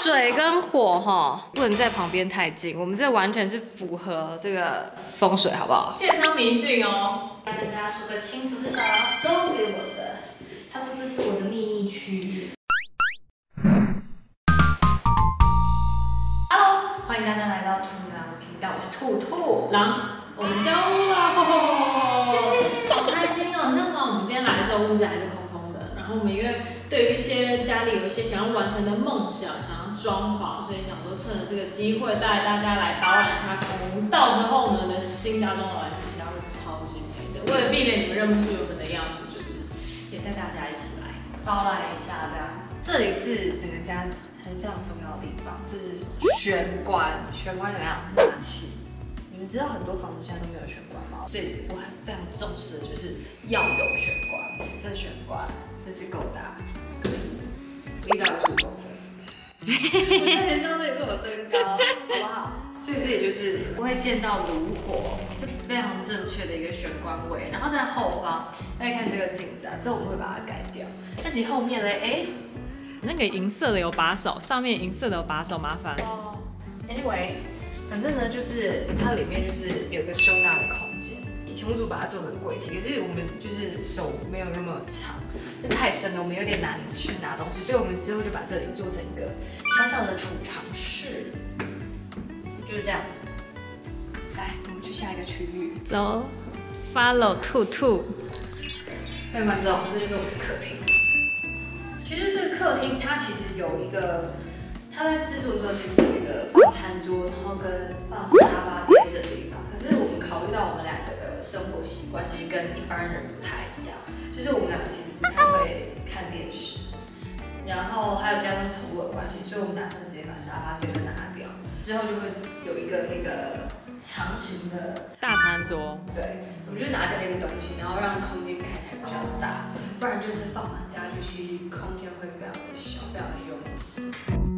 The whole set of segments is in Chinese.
水跟火哈不能在旁边太近，我们这完全是符合这个风水，好不好？ 建商迷信哦。 要跟大家说个清楚，是小杨送给我的，他说这是我的秘密区域。Hello， 欢迎大家来到兔狼频道，我是兔兔狼，我们交屋啦！好开心哦！你知道吗？我们今天来的时候屋子还是空空的，然后我们因为对于一些家里有一些想要完成的梦想，想要装潢，所以想说趁着这个机会带大家来导览一下空屋。到时候我们的新家装完成，应该会超级美的。为了避免你们认不出我们的样子，就是也带大家一起来导览一下，这样。这里是整个家很非常重要的地方，这是什么？玄关，玄关怎么样？纳气。你们知道很多房子现在都没有玄关吗？所以我非常重视的就是要有玄关。这是玄关，这是够大，可以155公分。我现在上这里是我身高，好不好？所以这里就是不会见到炉火，这非常正确的一个玄关位。然后在后方，大家看这个镜子啊，之后我们会把它改掉。但其实后面嘞， 那个银色的有把手，上面银色的有把手，麻烦。 Anyway， 反正呢，就是它里面就是有一个收纳的空间。以前屋主把它做成柜体，可是我们就是手没有那么长，就太深了，我们有点难去拿东西，所以我们之后就把这里做成一个小小的储藏室，就是这样。来，我们去下一个区域， 走 ，follow 兔兔。 各位观众，这就是我们的客厅。其实这个客厅它其实有一个，它在制作的时候其实有一个放餐桌，然后跟放沙发电视的地方。可是我们考虑到我们两个的生活习惯其实跟一般人不太一样，就是我们两个其实不太会看电视，然后还有加上宠物的关系，所以我们打算直接把沙发这个拿掉，之后就会有一个那个长形的大餐桌。 对，我觉得拿掉一个东西，然后让空间看起来比较大，不然就是放满家具，其实空间会非常的小，非常的拥挤。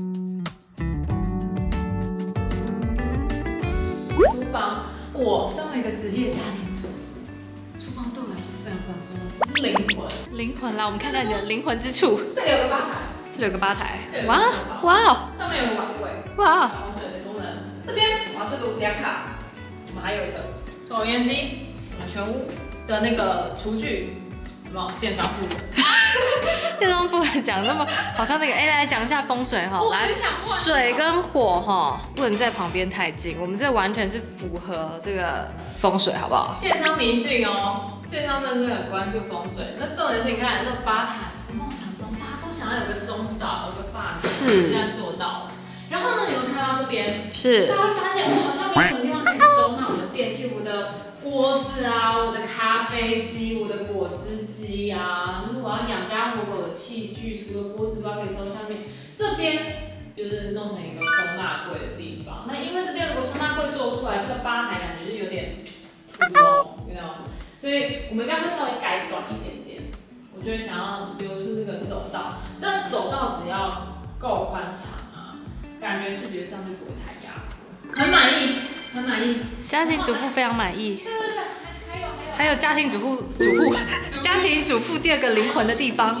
厨房，我身为一个职业家庭主妇，厨房对我来说非常非常重要，这是灵魂。 灵魂啦，我们看看你的灵魂之处。 这里有个吧台， 这里有个吧台， 哇哇， 上面有个碗柜， 哇， 调整的功能。这边瓦斯炉、两卡，我们还有一个抽烟机，全屋的那个厨具，有没有建商付的？ 建商不会讲那么好像那个，来讲一下风水哈，来，水跟火哈不能在旁边太近，我们这完全是符合这个风水，好不好？ 建商迷信哦，建商真的很关注风水。那重点是你看那吧台，梦想中大家都想要有个中岛，有个吧台，现在做到了。然后呢，你们看到这边， 是大家会发现，好像没有什么地方可以收纳我的电器，我的锅子啊，我的咖啡机，我的果汁机啊，就是我要养家活口的器具，除了锅子之外可以收下面。这边就是弄成一个收纳柜的地方。那因为这边如果收纳柜做出来，这个吧台感觉就有点普通，你知道吗？所以我们应该会稍微改短一点点。我就会想要留出这个走道，这走道只要够宽敞啊，感觉视觉上就不会太压迫。很满意，很满意。 家庭主妇非常满意。 对对对， 还有家庭主妇家庭主妇第二个灵魂的地方。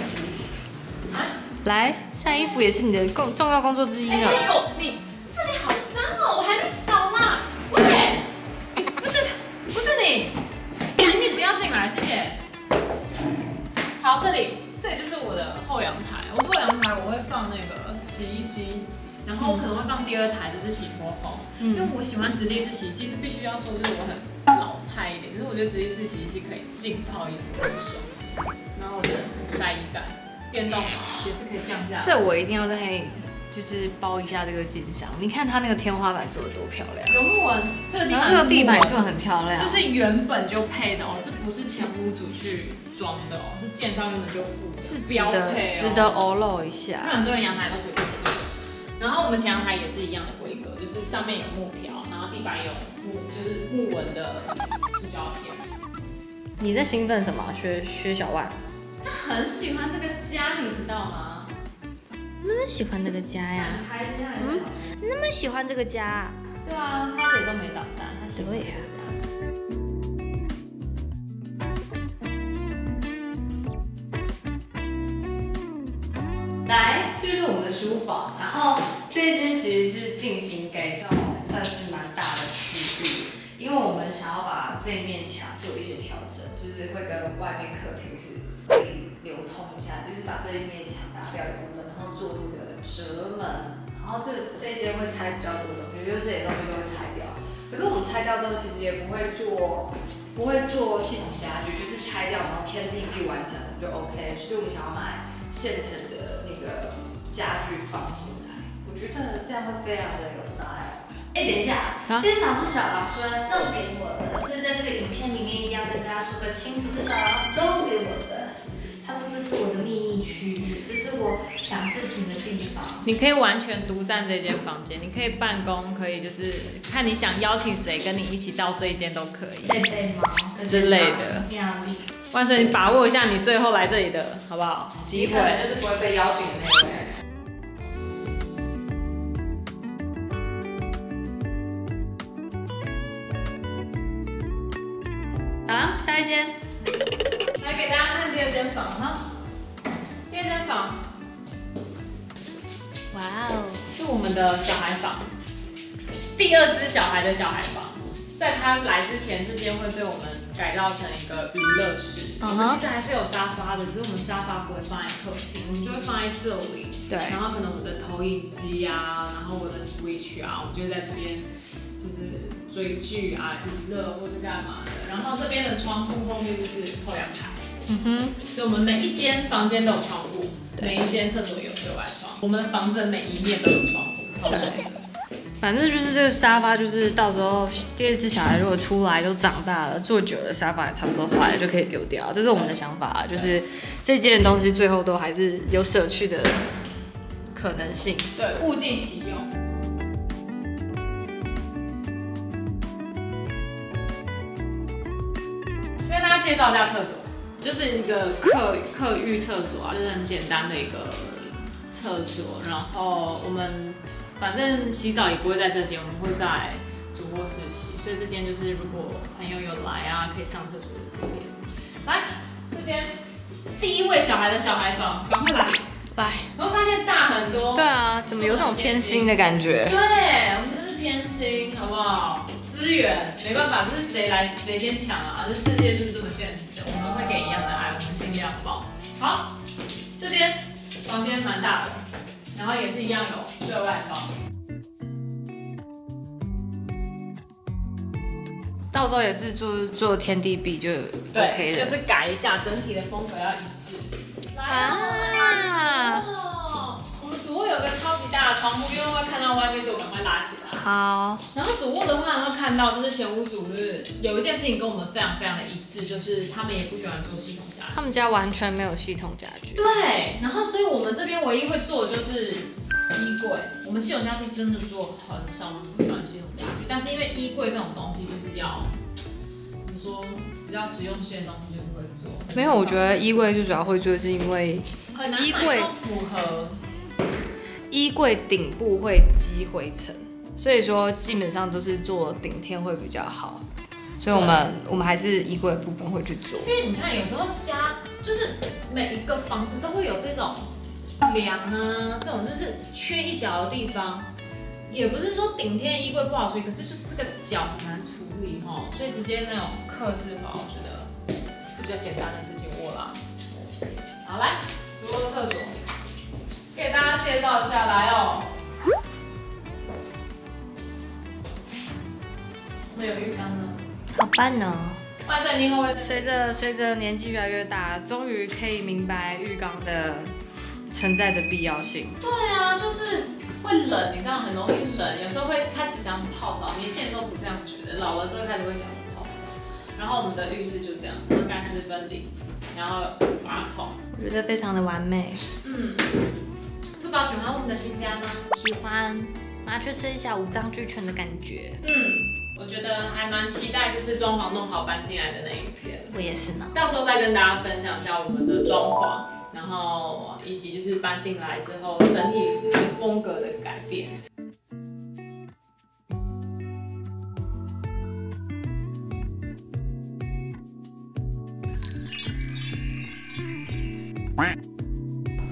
来，晒衣服也是你的重要工作之一呢。 你这里好脏哦，我还没扫啦。喂，不是你，请你不要进来，谢谢。好，这里就是我的后阳台。我后阳台我会放那个洗衣机，然后我可能会放第二台就是洗拖后，因为我喜欢直立式洗衣机，是必须要说就是我很老态一点，就是我觉得直立式洗衣机可以浸泡衣服很爽，然后我觉得晒衣感。电动也是可以降价。 这我一定要再就是包一下这个金箱。你看它那个天花板做的多漂亮， 有木纹，这个地板做的很漂亮。 这是原本就配的哦，这不是前屋主去装的哦，是建商原本就附的， 是标配哦， 值得欧露一下。 那很多人阳台都是有这个，然后我们前阳台也是一样的规格，就是上面有木条，然后地板有就是木纹的塑胶片。 你在兴奋什么？学小万？ 他很喜欢这个家，你知道吗？ 那么喜欢这个家呀？那么喜欢这个家？ 对啊，他这里都没捣蛋，他喜欢这个家。 来，这就是我们的书房，然后这一间其实是进行改造，算是蛮大的区域，因为我们想要把这一面墙做一些调整，就是会跟外面客厅是可以流通一下，就是把这一面墙打掉一部分，然后做那个折门，然后这一间会拆比较多东西，就是这些东西都会拆掉。可是我们拆掉之后，其实也不会做系统家具，就是拆掉然后天地壁完成就 OK。所以我们想要买现成的那个家具放进来，我觉得这样会非常的有 style。等一下，这间房是小狼说要送给我的，所以在这个影片里面一定要跟大家说个清楚，是小狼送给我的。他说这是我的秘密区域，这是我想事情的地方。 你可以完全独占这间房间，你可以办公，可以就是看你想邀请谁跟你一起到这一间都可以。 贝猫之类的。万岁，你把握一下你最后来这里的好不好机会？ 就是不会被邀请的那一位。好，下一间。 来给大家看第二间房哈。第二间房， 哇哦， 是我们的小孩房，第二只小孩的小孩房。在他来之前，这间会被我们改造成一个娱乐室。我们其实还是有沙发的，只是我们沙发不会放在客厅，我们就会放在这里。 对。 然后可能我的投影机啊，然后我的 Switch 啊，我们就在这边就是追剧啊、娱乐或是干嘛的。然后这边的窗户后面就是后阳台。所以我们每一间房间都有窗户，每一间厕所也有对外窗，我们房子的每一面都有窗户，超爽的。 反正就是这个沙发，就是到时候第二只小孩如果出来都长大了，坐久了沙发也差不多坏了，就可以丢掉。这是我们的想法，就是这件东西最后都还是有舍去的可能性。 对，物尽其用。跟大家介绍一下厕所，就是一个客浴厕所啊，就是很简单的一个厕所，然后我们。反正洗澡也不会在这间，我们会在主卧室洗，所以这间就是如果朋友有来啊，可以上厕所的这边。来，这间第一位小孩的小孩房，赶快来！有没有发现大很多？ 对啊，怎么有种偏心的感觉？ 对，我们就是偏心，好不好？资源没办法，就是谁来谁先抢啊！这世界就是这么现实的，我们会给一样的爱，我们尽量好。好，这间房间蛮大的。然后也是一样有对外窗， 到时候也是做天地壁就 OK 了， 就是改一下整体的风格要一致。我们主卧有个超级大的窗户，因为会看到外面，所以我赶快拉起来。 好。然后主卧的话，会看到就是前屋主就是有一件事情跟我们非常非常的一致，就是他们也不喜欢做系统家具。 他们家完全没有系统家具。 对，然后所以我们这边唯一会做的就是衣柜。我们系统家具真的做很少，我们不喜欢系统家具。但是因为衣柜这种东西就是要怎么说比较实用性的东西，就是会做。 没有，我觉得衣柜最主要会做是因为衣柜符合。 衣柜顶部会积灰尘，所以说基本上都是做顶天会比较好。所以我们还是衣柜的部分会去做。 因为你看，有时候家就是每一个房子都会有这种梁啊，这种就是缺一角的地方，也不是说顶天衣柜不好处理，可是就是这个角很难处理哈，所以直接那种客制化，我觉得是比较简单的事情。我啦，好来，主卧厕所。给大家介绍一下，来哦。没有浴缸呢， 好办呢。 万岁，你会不会随着年纪越来越大，终于可以明白浴缸的存在的必要性。 对啊，就是会冷，你知道很容易冷，有时候会开始想泡澡。年轻人都不这样觉得，老了之后开始会想泡澡。然后我们的浴室就这样，干湿分离，然后马桶， 我觉得非常的完美。 兔宝喜欢我们的新家吗？ 喜欢，麻雀剩下五脏俱全的感觉。 我觉得还蛮期待，就是装潢弄好搬进来的那一天。 我也是呢。 到时候再跟大家分享一下我们的装潢，然后以及就是搬进来之后整体风格的改变。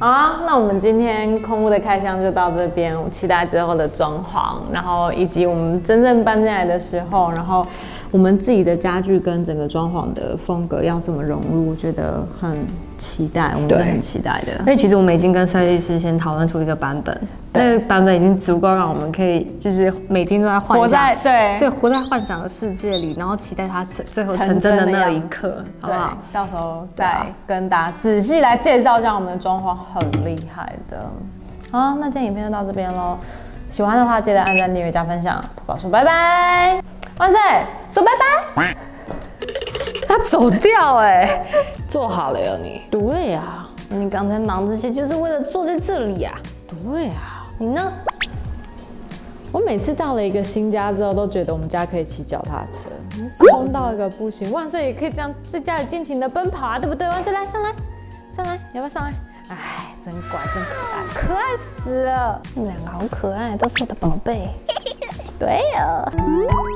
好啊，那我们今天空屋的开箱就到这边，我期待之后的装潢，然后以及我们真正搬进来的时候，然后我们自己的家具跟整个装潢的风格要怎么融入，我觉得很期待，我们是很期待的。 所以其实我们已经跟设计师先讨论出一个版本，那个版本已经足够让我们可以就是每天都在幻想，活在幻想的世界里，然后期待它最后成真的那一刻，好不好？ 到时候再跟大家仔细来介绍一下我们的装潢，很厉害的。好，那今天影片就到这边喽。喜欢的话，记得按赞、订阅、加分享，投稿说拜拜，万岁，说拜拜。 他走掉哎，做好了哟你。 对啊， 你刚才忙这些就是为了坐在这里啊。 对啊， 你呢？ 我每次到了一个新家之后，都觉得我们家可以骑脚踏车，冲到一个不行。万岁也可以这样在家里尽情的奔跑啊，对不对？万岁来上来，上来，要不要上来？哎，真乖，真可爱，可爱死了！ 你们两个好可爱，都是我的宝贝。 对呀。